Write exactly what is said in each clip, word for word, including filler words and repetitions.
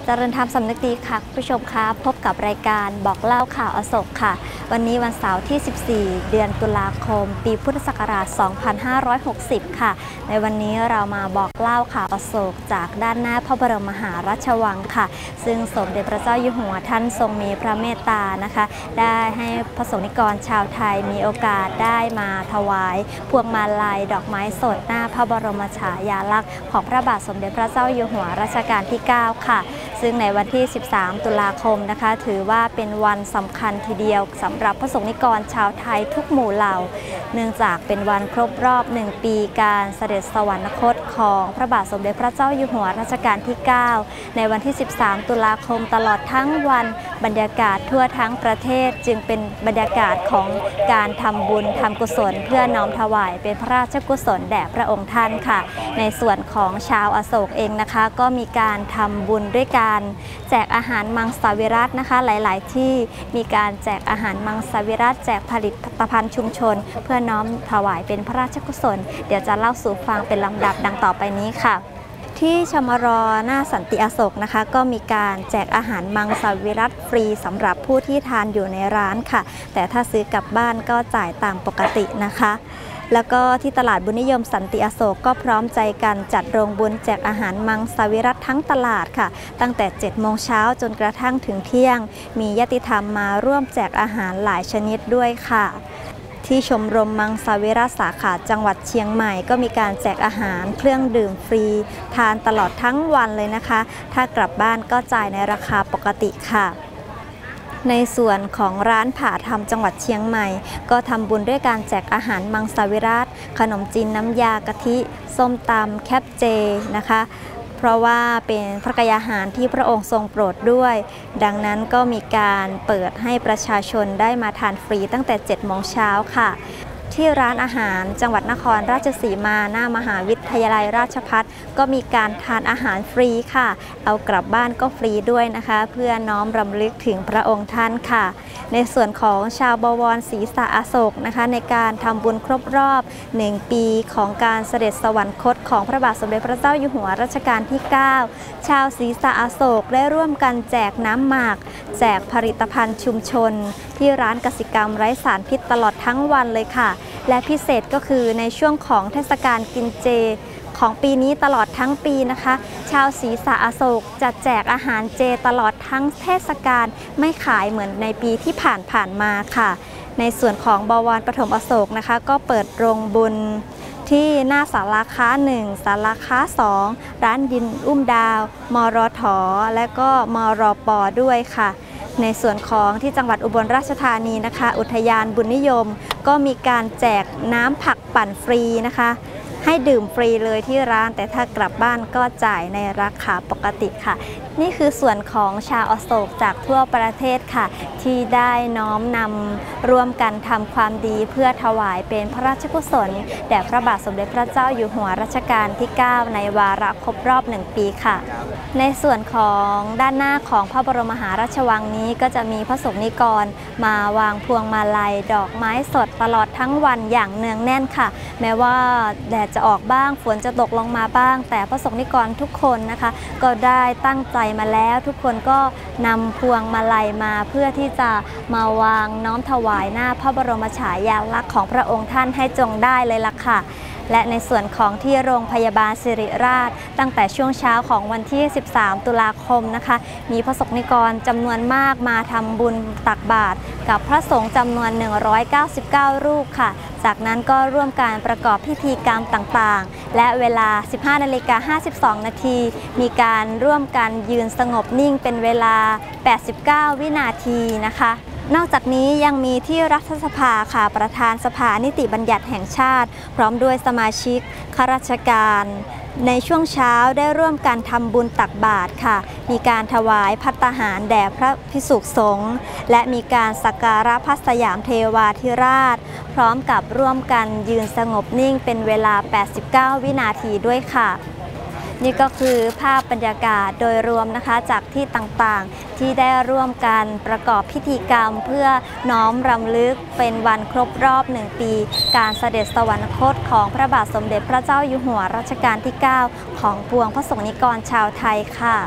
เจริญธรรมสำนึกดีค่ะผู้ชมคะพบกับรายการบอกเล่าข่าวอโศกค่ะวันนี้วันเสาร์ที่สิบสี่เดือนตุลาคมปีพุทธศักราชสองพันห้าร้อยหกสิบค่ะในวันนี้เรามาบอกเล่าข่าวอโศกจากด้านหน้าพระบรมมหาราชวังค่ะซึ่งสมเด็จพระเจ้าอยู่หัวท่านทรงมีพระเมตตานะคะได้ให้พระสงฆ์นิกรชาวไทยมีโอกาสได้มาถวายพวงมาลัยดอกไม้สดหน้าพระบรมฉายาลักษณ์ของพระบาทสมเด็จพระเจ้าอยู่หัวรัชกาลที่เก้าค่ะซึ่งในวันที่สิบสามตุลาคมนะคะถือว่าเป็นวันสำคัญทีเดียวสำหรับพระสงฆ์นิกรชาวไทยทุกหมู่เหล่าเนื่องจากเป็นวันครบรอบหนึ่งปีการเสด็จสวรรคตของพระบาทสมเด็จพระเจ้าอยู่หัวรัชกาลที่เก้าในวันที่สิบสามตุลาคมตลอดทั้งวันบรรยากาศทั่วทั้งประเทศจึงเป็นบรรยากาศของการทำบุญทำกุศลเพื่อน้อมถวายเป็นพระราชกุศลแด่พระองค์ท่านค่ะในส่วนของชาวอโศกเองนะคะก็มีการทำบุญด้วยการแจกอาหารมังสวิรัตินะคะหลายๆที่มีการแจกอาหารมังสวิรัติแจกผลิตภัณฑ์ชุมชนเพื่อน้อมถวายเป็นพระราชกุศลเดี๋ยวจะเล่าสู่ฟังเป็นลำดับดังต่อไปนี้ค่ะที่ชมรหน้าสันติอโศกนะคะก็มีการแจกอาหารมังสวิรัติฟรีสำหรับผู้ที่ทานอยู่ในร้านค่ะแต่ถ้าซื้อกลับบ้านก็จ่ายตามปกตินะคะแล้วก็ที่ตลาดบุญนิยมสันติอโศกก็พร้อมใจกันจัดโรงบุญแจกอาหารมังสวิรัติทั้งตลาดค่ะตั้งแต่เจ็ดโมงเช้าจนกระทั่งถึงเที่ยงมีญาติธรรมมาร่วมแจกอาหารหลายชนิดด้วยค่ะที่ชมรมมังสวิรัติสาขาจังหวัดเชียงใหม่ก็มีการแจกอาหารเครื่องดื่มฟรีทานตลอดทั้งวันเลยนะคะถ้ากลับบ้านก็จ่ายในราคาปกติค่ะในส่วนของร้านผ่าธรรมจังหวัดเชียงใหม่ก็ทำบุญด้วยการแจกอาหารมังสวิรัติขนมจีนน้ำยากะทิส้มตำแคบเจนะคะเพราะว่าเป็นพระกยาหารที่พระองค์ทรงโปรดด้วยดังนั้นก็มีการเปิดให้ประชาชนได้มาทานฟรีตั้งแต่เจ็ดโมงเช้าค่ะที่ร้านอาหารจังหวัดนครราชสีมาหน้ามหาวิทยาลัยราชภัฏก็มีการทานอาหารฟรีค่ะเอากลับบ้านก็ฟรีด้วยนะคะเพื่อน้อมรำลึกถึงพระองค์ท่านค่ะในส่วนของชาวบวรศรีสะอโศกนะคะในการทำบุญครบรอบหนึ่งปีของการเสด็จสวรรคตของพระบาทสมเด็จพระเจ้าอยู่หัวรัชกาลที่เก้าชาวศรีสะอโศกได้ร่วมกันแจกน้ำหมากแจกผลิตภัณฑ์ชุมชนที่ร้านกสิกรรมไร้สารพิษตลอดทั้งวันเลยค่ะและพิเศษก็คือในช่วงของเทศกาลกินเจของปีนี้ตลอดทั้งปีนะคะชาวศรีสะอโศกจะแจกอาหารเจตลอดทั้งเทศกาลไม่ขายเหมือนในปีที่ผ่านผ่านมาค่ะในส่วนของบวรปฐมอโศกนะคะก็เปิดโรงบุญที่หน้าศาลาค้าหนึ่งศาลาค้าสองร้านดินอุ้มดาวมรทและก็มรปด้วยค่ะในส่วนของที่จังหวัดอุบลราชธานีนะคะอุทยานบุญนิยมก็มีการแจกน้ำผักปั่นฟรีนะคะให้ดื่มฟรีเลยที่ร้านแต่ถ้ากลับบ้านก็จ่ายในราคาปกติค่ะนี่คือส่วนของชาวอโศกจากทั่วประเทศค่ะที่ได้น้อมนำร่วมกันทำความดีเพื่อถวายเป็นพระราชกุศลแด่พระบาทสมเด็จพระเจ้าอยู่หัวรัชกาลที่เก้าในวาระครบรอบหนึ่งปีค่ะในส่วนของด้านหน้าของพระบรมมหาราชวังนี้ก็จะมีพระสงฆ์นิกรมาวางพวงมาลัยดอกไม้สดตลอดทั้งวันอย่างเนืองแน่นค่ะแม้ว่าแดดจะออกบ้างฝนจะตกลงมาบ้างแต่พระสงฆ์นิกรทุกคนนะคะก็ได้ตั้งใจมาแล้วทุกคนก็นำพวงมาลัยมาเพื่อที่จะมาวางน้อมถวายหน้าพระบรมฉายาลักษณ์ของพระองค์ท่านให้จงได้เลยล่ะค่ะและในส่วนของที่โรงพยาบาลศิริราชตั้งแต่ช่วงเช้าของวันที่สิบสามตุลาคมนะคะมีพระสงฆ์นิกรจำนวนมากมาทำบุญตักบาตรกับพระสงฆ์จำนวนหนึ่งร้อยเก้าสิบเก้ารูปค่ะจากนั้นก็ร่วมการประกอบพิธีกรรมต่างๆและเวลา สิบห้านาฬิกาห้าสิบสองนาทีมีการร่วมกันยืนสงบนิ่งเป็นเวลาแปดสิบเก้าวินาทีนะคะนอกจากนี้ยังมีที่รัฐสภาค่ะประธานสภานิติบัญญัติแห่งชาติพร้อมด้วยสมาชิกข้าราชการในช่วงเช้าได้ร่วมกันทำบุญตักบาตรค่ะมีการถวายภัตตาหารแด่พระภิกษุสงฆ์และมีการสักการะพระสยามเทวาธิราชพร้อมกับร่วมกันยืนสงบนิ่งเป็นเวลาแปดสิบเก้าวินาทีด้วยค่ะนี่ก็คือภาพบรรยากาศโดยรวมนะคะจากที่ต่างๆที่ได้ร่วมกันประกอบพิธีกรรมเพื่อน้อมรำลึกเป็นวันครบรอบหนึ่งปีการเสด็จสวรรคตของพระบาทสมเด็จพระเจ้าอยู่หัวรัชกาลที่เก้าของปวงพระสงฆ์นิกรชาวไทยค่ะ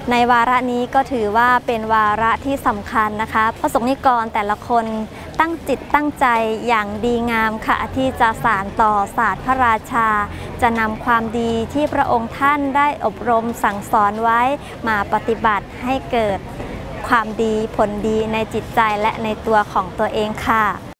ในวาระนี้ก็ถือว่าเป็นวาระที่สำคัญนะคะพระสงฆ์นิกรแต่ละคนตั้งจิตตั้งใจอย่างดีงามค่ะที่จะสานต่อศาสตร์พระราชาจะนำความดีที่พระองค์ท่านได้อบรมสั่งสอนไว้มาปฏิบัติให้เกิดความดีผลดีในจิตใจและในตัวของตัวเองค่ะ